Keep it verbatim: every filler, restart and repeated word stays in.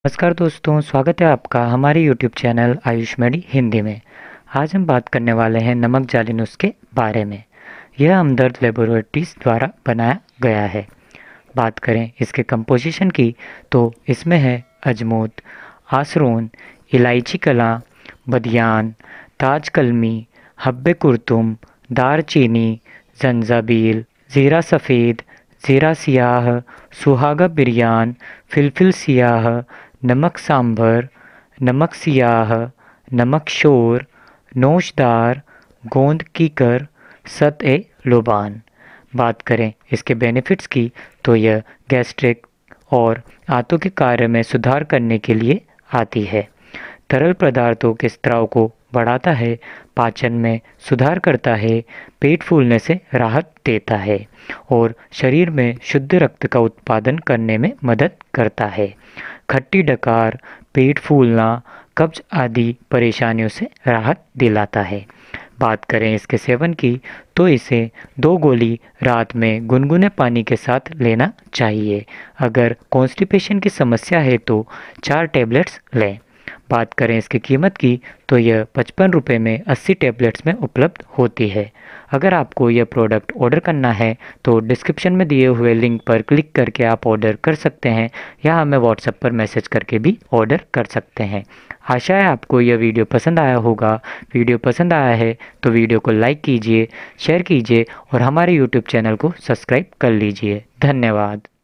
नमस्कार दोस्तों, स्वागत है आपका हमारे YouTube channel Ayush Medi Hindi में। आज हम बात करने वाले हैं नमक जाली नुस्खे के बारे में। यह हमदर्द लेबोरेटरीज द्वारा बनाया गया है। बात करें इसके कंपोजिशन की तो इसमें है अजमोद, आसरोन, इलायची कला, बदियान, ताज कलमी, हब्बे कुर्तुम, दारचीनी, जंजाबील, ज़ीरा सफ़ेद, ज़ीरा सियाह, सुहागा बिरयान, फिलफिल सियाह, नमक सांभर, नमक सियाह, नमक शोर, नौशदार, गोंद कीकर, सत ए लुबान। बात करें इसके बेनिफिट्स की तो यह गैस्ट्रिक और आंतों के कार्य में सुधार करने के लिए आती है। तरल पदार्थों के स्त्राव को बढ़ाता है, पाचन में सुधार करता है, पेट फूलने से राहत देता है और शरीर में शुद्ध रक्त का उत्पादन करने में मदद करता है। खट्टी डकार, पेट फूलना, कब्ज आदि परेशानियों से राहत दिलाता है। बात करें इसके सेवन की तो इसे दो गोली रात में गुनगुने पानी के साथ लेना चाहिए। अगर कॉन्स्टिपेशन की समस्या है तो चार टैबलेट्स लें। बात करें इसकी कीमत की तो यह पचपन रुपये में अस्सी टैबलेट्स में उपलब्ध होती है। अगर आपको यह प्रोडक्ट ऑर्डर करना है तो डिस्क्रिप्शन में दिए हुए लिंक पर क्लिक करके आप ऑर्डर कर सकते हैं या हमें व्हाट्सएप पर मैसेज करके भी ऑर्डर कर सकते हैं। आशा है आपको यह वीडियो पसंद आया होगा। वीडियो पसंद आया है तो वीडियो को लाइक कीजिए, शेयर कीजिए और हमारे यूट्यूब चैनल को सब्सक्राइब कर लीजिए। धन्यवाद।